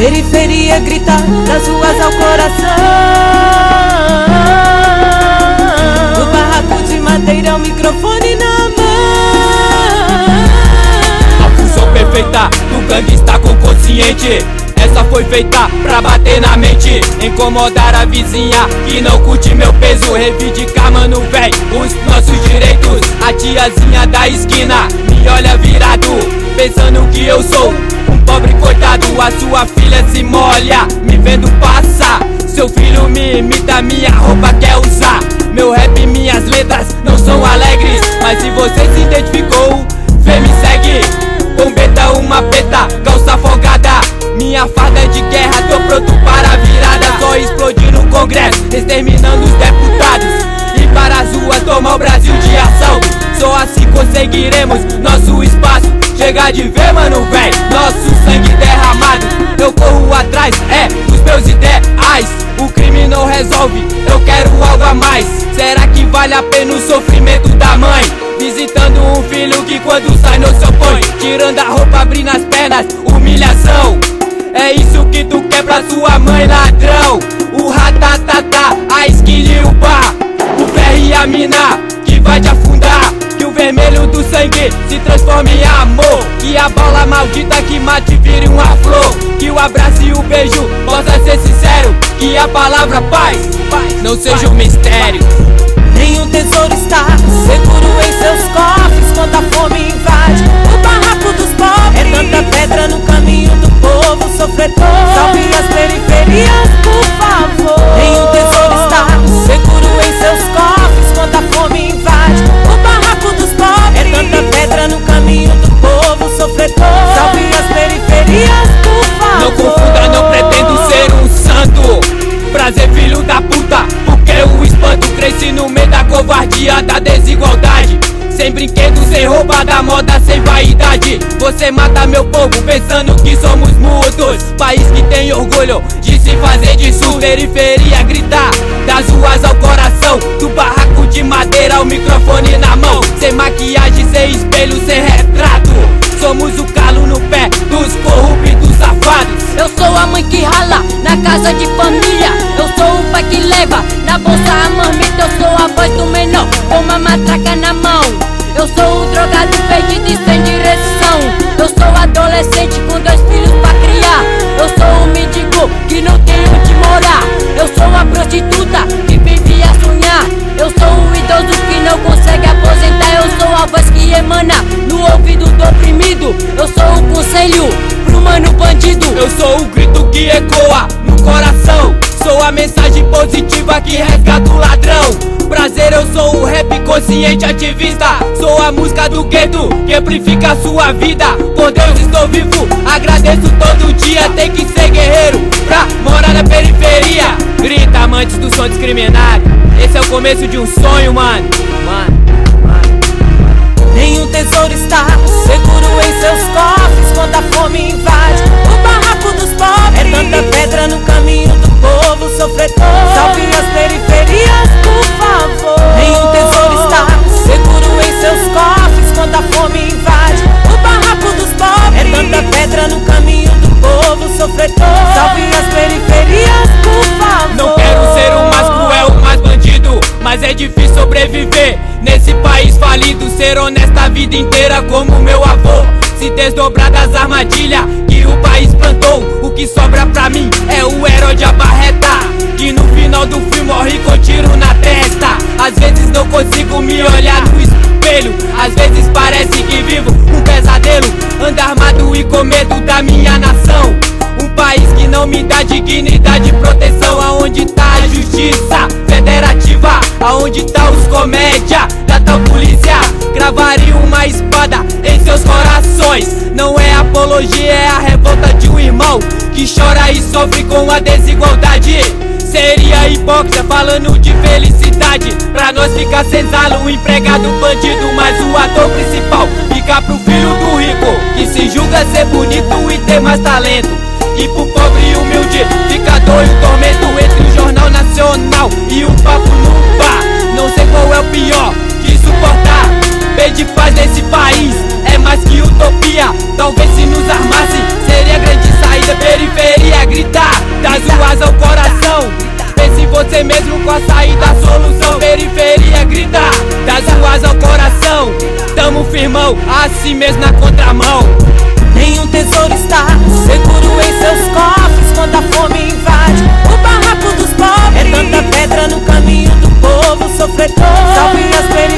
Periferia grita das ruas ao coração. No barraco de madeira, o microfone na mão. A fusão perfeita do gangsta com consciente. Essa foi feita pra bater na mente, incomodar a vizinha que não curte meu peso. Reivindicar, mano, véi, os nossos direitos. A tiazinha da esquina me olha virado, pensando que eu sou um pobre coitado. A sua filha se molha, me vendo passar. Seu filho me imita, minha roupa quer usar. Meu rap e minhas letras não são alegres, mas se você se identificou, vem me segue. Bombeta, uma peta, calça folgada. Minha farda é de guerra, tô pronto para a virada. Só explodir no congresso, exterminando os deputados. E para as ruas tomar o Brasil de assalto. Só assim conseguiremos nosso espaço. Chega de ver, mano, véi, nosso sangue derramado. Eu corro atrás, dos meus ideais. O crime não resolve, eu quero algo a mais. Será que vale a pena o sofrimento da mãe? Visitando um filho que quando sai não se opõe. Tirando a roupa, abrindo as pernas, humilhação. É isso que tu quer pra sua mãe, ladrão. O ratatatá, a esquina e o bar. O ferro e a mina que vai te afundar. Que o vermelho do sangue se transforme em amor. Que a bala maldita que mate vire uma flor. Que o abraço e o beijo possa ser sincero. Que a palavra paz não seja um mistério. Nenhum tesouro está seguro em seus cofres quando a fome invade o barraco dos pobres. É tanta pedra no caminho do povo sofredor. Salve as periferias, por favor. Nenhum tesouro está seguro em seus cofres quando a fome invade o barraco dos pobres. É tanta pedra no caminho do povo sofredor. Salve as periferias, por favor. Não confunda, não pretendo ser um santo. Prazer, filho da puta, porque o espanto cresce no meio da covardia, da desigualdade. Sem brinquedos, sem roupa da moda, sem vaidade. Você mata meu povo pensando que somos mudos. País que tem orgulho de se fazer de sul. Periferia gritar, das ruas ao coração. Do barraco de madeira, o microfone na mão. Sem maquiagem, sem espelho, sem retrato. Somos o calo no pé dos corruptos safados. Eu sou a mãe que rala na casa de família. Eu sou o pai que leva na bolsa a marmita. Eu sou a voz do menor com uma matraca na mão. Eu sou o drogado perdido e sem direção. Eu sou adolescente com 2 filhos pra criar. Eu sou o mendigo que não tem onde morar. Eu sou a prostituta que vive a sonhar. Eu sou o idoso que não consegue aposentar. Eu sou a voz que emana no ouvido do oprimido. Eu sou o conselho pro mano bandido. Eu sou o grito que ecoa no coração. Sou a mensagem positiva que resgata o ladrão. Prazer, eu sou o rap consciente ativista. Sou a música do gueto que amplifica a sua vida. Por Deus estou vivo, agradeço todo dia. Tem que ser guerreiro pra morar na periferia. Grita, amantes do som discriminado. Esse é o começo de um sonho, mano. Nenhum tesouro está seguro em seus cofres quando a fome invade o barraco dos pobres. É tanta pedra no caminho do povo sofredor. Salve as periferias, por favor. Nenhum tesouro está seguro em seus cofres quando a fome invade o barraco dos pobres. É tanta pedra no caminho do povo sofredor. Salve as periferias, por favor. Não quero ser o mais cruel, o mais bandido, mas é difícil sobreviver nesse país falido. Ser honesto a vida inteira como meu avô. Se desdobrar das armadilhas que o país plantou. O que sobra pra mim é o herói de abarreta, que no final do filme morre com tiro na testa. Às vezes não consigo me olhar no espelho. Às vezes parece que vivo um pesadelo. Ando armado e com medo da minha nação. Um país que não me dá dignidade e proteção. Aonde tá a justiça federativa? Aonde tá os comédia da tal polícia? Cravaria uma espada em seus corações. Não é apologia, é a revolta de um irmão que chora e sofre com a desigualdade. Seria hipócrita falando de felicidade. Pra nós ficar senzalo, o empregado bandido. Mas o ator principal fica pro filho do rico, que se julga ser bonito e ter mais talento. E pro pobre e humilde fica dor e o tormento. Entre o Jornal Nacional e o papo no bar, não sei qual é o pior de suportar. Pedir paz nesse país é mais que utopia. Talvez se nos armasse seria grande saída. Periferia flow, assim mesmo na contramão. Nenhum tesouro está seguro em seus cofres quando a fome invade o barraco dos pobres. É tanta pedra no caminho do povo sofredor. Salve as periferias.